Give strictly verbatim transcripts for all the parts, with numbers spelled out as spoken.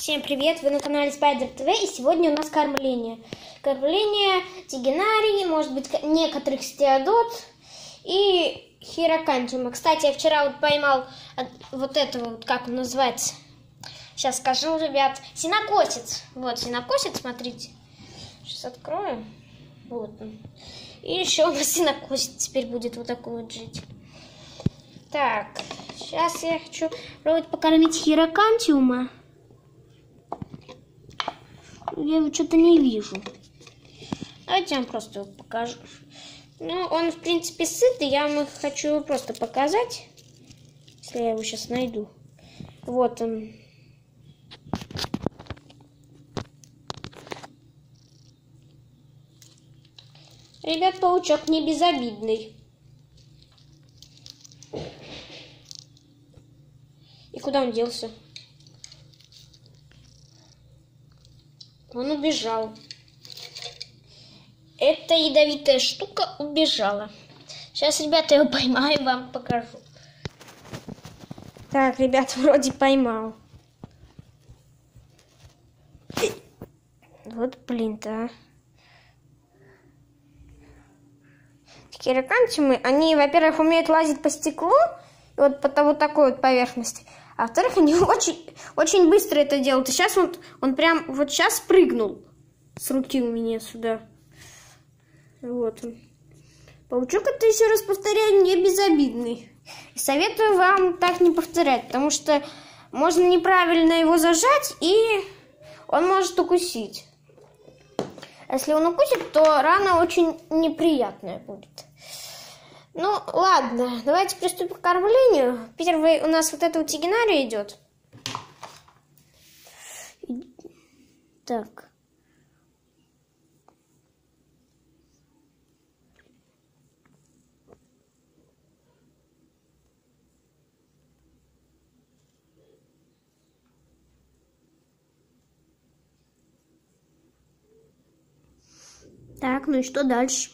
Всем привет! Вы на канале Spider ти ви, и сегодня у нас кормление. Кормление тигенарии, может быть, некоторых стеодот и хирокантиума. Кстати, я вчера вот поймал вот этого, вот как он называется. Сейчас скажу, ребят. Синокосец. Вот, синокосец, смотрите. Сейчас открою. Вот он. И еще у нас синокосец теперь будет вот такой вот жить. Так, сейчас я хочу пробовать покормить хирокантиума. Я его что-то не вижу. Давайте я вам просто его покажу. Ну, он, в принципе, сытый. Я вам хочу его просто показать. Если я его сейчас найду. Вот он. Ребят, паучок не безобидный. И куда он делся? Он убежал. Эта ядовитая штука убежала. Сейчас, ребята, я его поймаю и вам покажу. Так, ребят, вроде поймал. Вот, блин-то, а. Хирокантиумы, они, во-первых, умеют лазить по стеклу, вот по вот такой вот поверхности. А во-вторых, они очень, очень быстро это делают. И сейчас он, он прям вот сейчас прыгнул с руки у меня сюда. Вот он. Паучок, это, еще раз повторяю, не безобидный. И советую вам так не повторять, потому что можно неправильно его зажать, и он может укусить. Если он укусит, то рана очень неприятная будет. Ну, ладно, давайте приступим к кормлению. Первый у нас вот эта вот тигенария идет. Так. Так, ну и что дальше?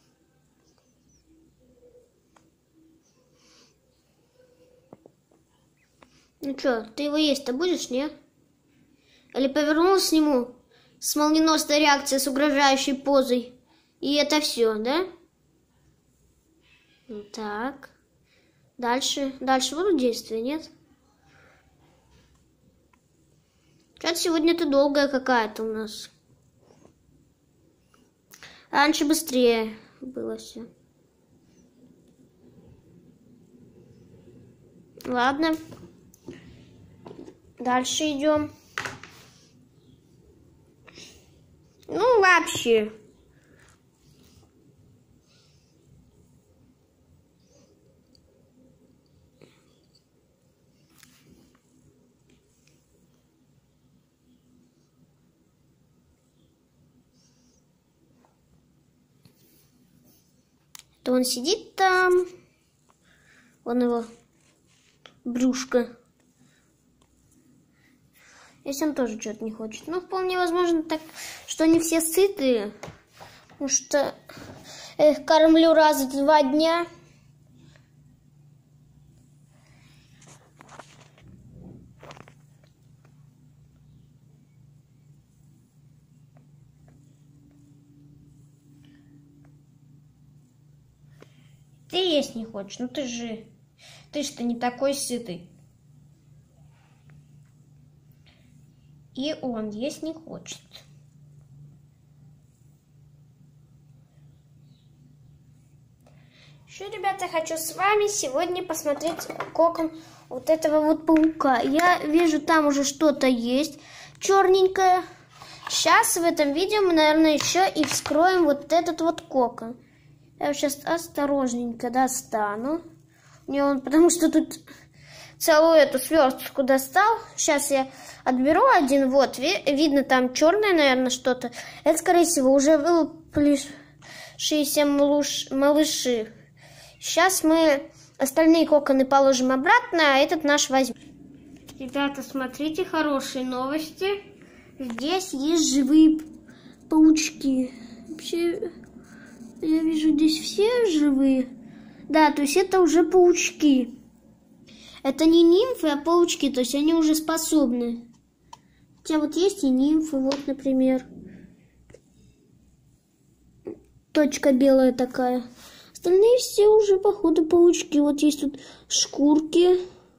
Ну что, ты его есть-то будешь, не? Или повернулся к нему с молниеносной реакцией, с угрожающей позой? И это все, да? Так. Дальше. Дальше будут действия, нет? Что-то сегодня-то долгая какая-то у нас. Раньше быстрее было все. Ладно. Дальше идем. Ну, вообще. То он сидит там. Вон его брюшко. Если он тоже что-то не хочет. Ну, вполне возможно так, что они все сытые. Потому что я их кормлю раз в два дня. Ты есть не хочешь, ну ты же, ты же не такой сытый. И он есть не хочет. Еще, ребята, хочу с вами сегодня посмотреть кокон вот этого вот паука. Я вижу, там уже что-то есть черненькое. Сейчас в этом видео мы, наверное, еще и вскроем вот этот вот кокон. Я сейчас осторожненько достану. Не он, потому что тут целую эту сверстку достал. Сейчас я отберу один. Вот, ви видно, там черное, наверное, что-то. Это, скорее всего, уже вылупившиеся малыши. Сейчас мы остальные коконы положим обратно, а этот наш возьмем. Ребята, смотрите, хорошие новости. Здесь есть живые паучки. Вообще... Я вижу, здесь все живые. Да, то есть это уже паучки. Это не нимфы, а паучки, то есть они уже способны Хотя вот есть и нимфы, вот, например. Точка белая такая. Остальные все уже, походу, паучки. Вот есть тут шкурки.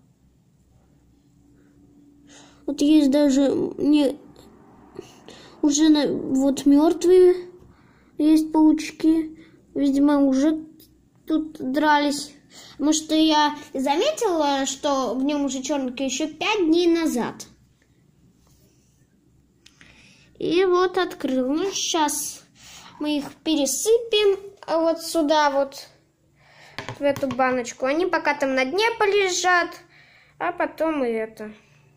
Вот есть даже не уже на, вот мертвые есть паучки. Видимо, уже тут дрались. Потому что я заметила, что в нем уже черненький еще пять дней назад. И вот открыл. Ну, сейчас мы их пересыпем вот сюда вот, в эту баночку. Они пока там на дне полежат, а потом и это.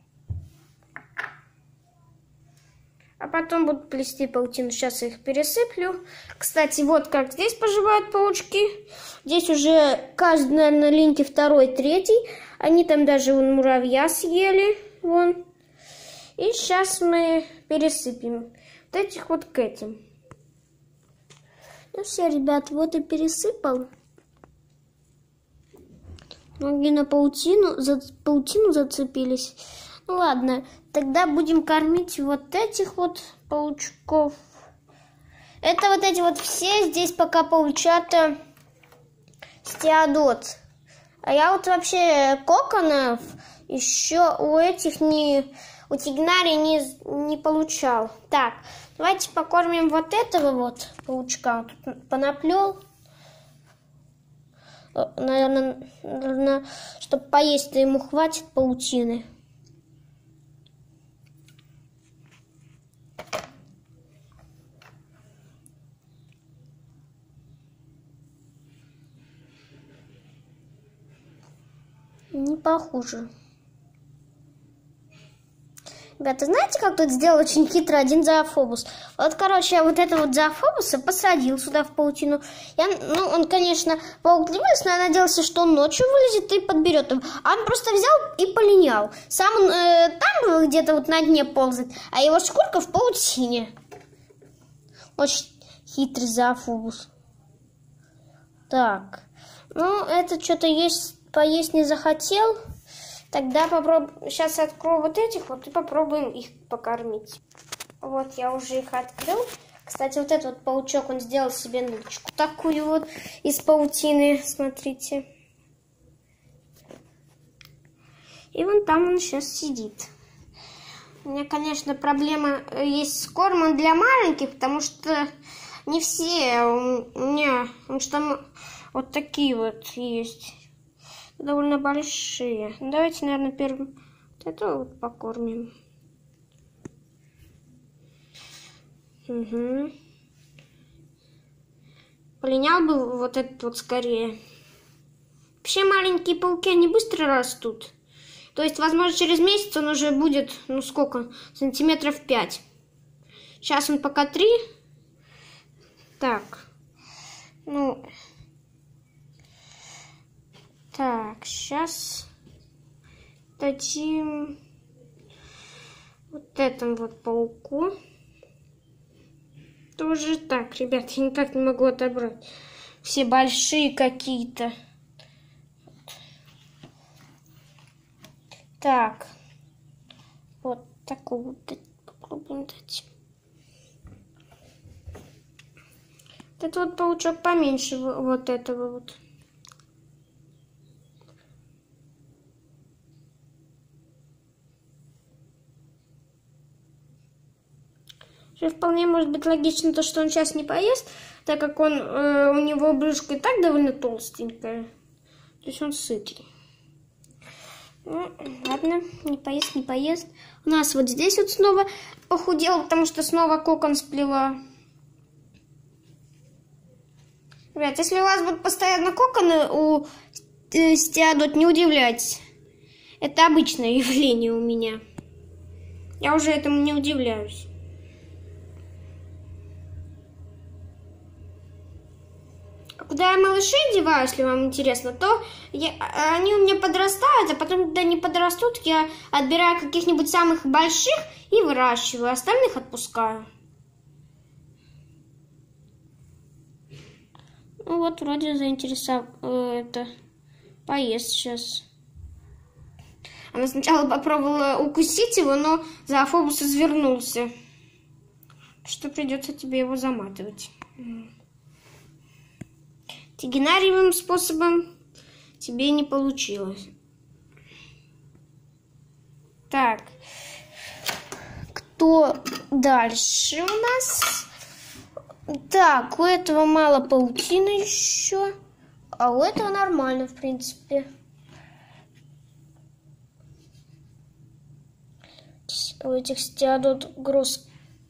А потом будут плести паутину. Сейчас я их пересыплю. Кстати, вот как здесь поживают паучки. Здесь уже каждый, наверное, линьки второй, третий. Они там даже вон муравья съели. Вон. И сейчас мы пересыпем вот этих вот к этим. Ну все, ребят, вот и пересыпал. Ноги на паутину, за паутину зацепились. Ну ладно, тогда будем кормить вот этих вот паучков. Это вот эти вот все здесь пока паучата стеодот. А я вот вообще коконов еще у этих не, у тигнарий не, не получал. Так, давайте покормим вот этого вот паучка. Он тут понаплел. Наверное, наверное, чтобы поесть-то ему хватит паутины. Не похоже. Ребята, знаете, как тут сделал очень хитро один зоофобус? Вот, короче, я вот этого вот зоофобуса посадил сюда в паутину. Я, ну, он, конечно, паук ленивый, но я надеялся, что он ночью вылезет и подберет его. А он просто взял и полинял. Сам он э, там был где-то вот на дне ползать, а его шкурка в паутине. Очень хитрый зоофобус. Так, ну, это что-то есть... Поесть не захотел, тогда попробуем. Сейчас открою вот этих вот и попробуем их покормить. Вот я уже их открыл. Кстати, вот этот вот паучок, он сделал себе нычку такую вот из паутины, смотрите. И вон там он сейчас сидит. У меня, конечно, проблема есть с кормом для маленьких, потому что не все у меня, потому что вот такие вот есть. Довольно большие. Давайте, наверное, первым вот это вот покормим. Угу. Полинял бы вот этот вот скорее. Вообще маленькие пауки, они быстро растут. То есть, возможно, через месяц он уже будет, ну сколько, сантиметров пять. Сейчас он пока три. Так. Ну... Так, сейчас дадим вот этому вот пауку. Тоже так, ребят, я никак не могу отобрать. Все большие какие-то. Так, вот такой вот попробуем дать. Этот вот паучок поменьше вот этого вот. Вполне может быть логично то, что он сейчас не поест, так как он, э, у него брюшко и так довольно толстенькое. То есть он сытый. Ну, ладно, не поест, не поест. У нас вот здесь вот снова похудел, потому что снова кокон сплела. Ребят, если у вас будут постоянно коконы у э, стеодот, не удивляйтесь. Это обычное явление у меня. Я уже этому не удивляюсь. Куда я малышей деваю, если вам интересно, то я, они у меня подрастают, а потом, когда они подрастут, я отбираю каких-нибудь самых больших и выращиваю, остальных отпускаю. Ну вот, вроде заинтересовал, э, это, поест сейчас. Она сначала попробовала укусить его, но зоофобус извернулся. Что придется тебе его заматывать. Тигенариевым способом тебе не получилось. Так. Кто дальше у нас? Так, у этого мало паутины еще. А у этого нормально, в принципе. У этих стеадот гроз.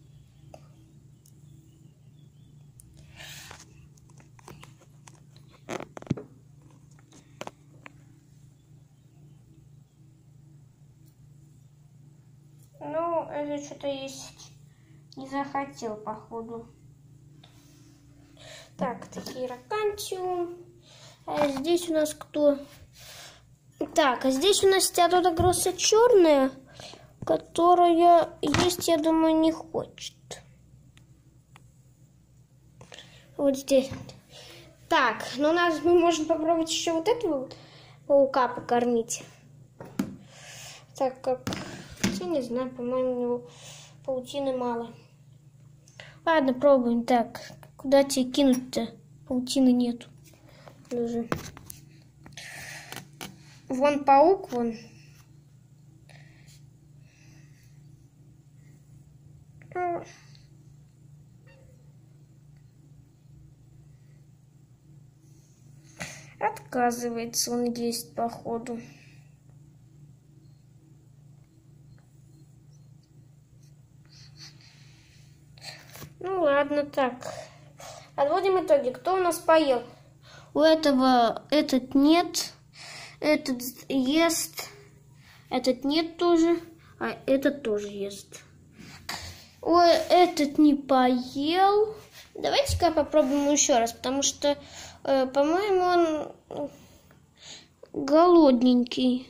Ну, это что-то есть. Не захотел, походу. Так, Тахирокантиум. А здесь у нас кто? Так, а здесь у нас стеадота гросса черная, которая есть, я думаю, не хочет. Вот здесь. Так, ну у нас мы можем попробовать еще вот этого вот паука покормить. Так как, я не знаю, по-моему, у него паутины мало. Ладно, пробуем. Так, куда тебе кинуть-то? Паутины нету. Даже. Вон паук, вон. Отказывается он есть, походу. Ну ладно, так. Подводим итоги. Кто у нас поел? У этого этот нет. Этот ест. Этот нет тоже. А этот тоже ест. Ой, этот не поел. Давайте-ка попробуем еще раз, потому что, э, по-моему, он голодненький.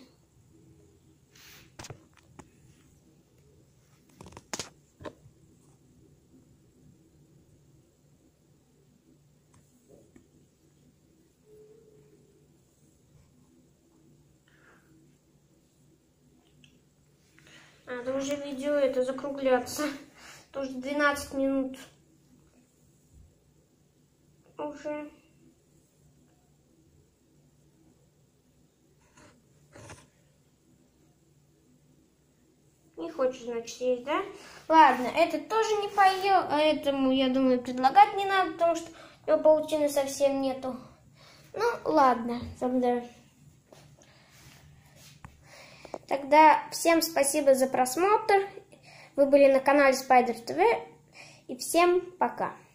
Надо уже видео это закругляться. Тоже двенадцать минут. Уже. Не хочешь, значит, есть, да? Ладно, этот тоже не поел, а этому, я думаю, предлагать не надо, потому что у него паутины совсем нету. Ну, ладно, тогда... Тогда всем спасибо за просмотр. Вы были на канале Spider ти ви. И всем пока.